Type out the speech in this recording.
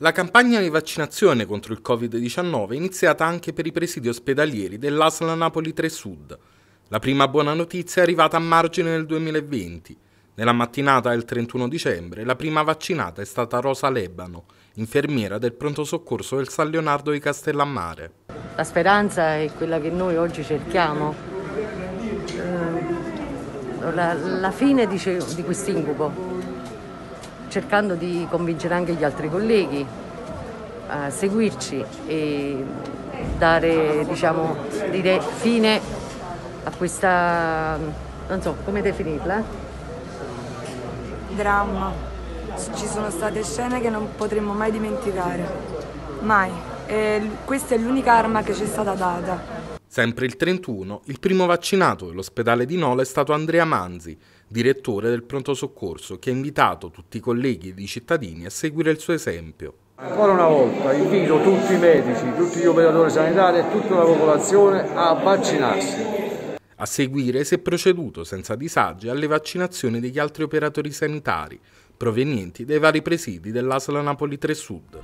La campagna di vaccinazione contro il Covid-19 è iniziata anche per i presidi ospedalieri dell'ASL Napoli 3 Sud. La prima buona notizia è arrivata a margine nel 2020. Nella mattinata del 31 dicembre la prima vaccinata è stata Rosa Lebano, infermiera del pronto soccorso del San Leonardo di Castellammare. La speranza è quella che noi oggi cerchiamo, la fine di quest'incubo, cercando di convincere anche gli altri colleghi a seguirci e dare, dire fine a questa, non so come definirla. Dramma. Ci sono state scene che non potremmo mai dimenticare, mai. E questa è l'unica arma che ci è stata data. Sempre il 31, il primo vaccinato dell'ospedale di Nola è stato Andrea Manzi, direttore del pronto soccorso, che ha invitato tutti i colleghi ed i cittadini a seguire il suo esempio. Ancora una volta invito tutti i medici, tutti gli operatori sanitari e tutta la popolazione a vaccinarsi. A seguire si è proceduto senza disagi alle vaccinazioni degli altri operatori sanitari, provenienti dai vari presidi dell'ASL Napoli 3 Sud.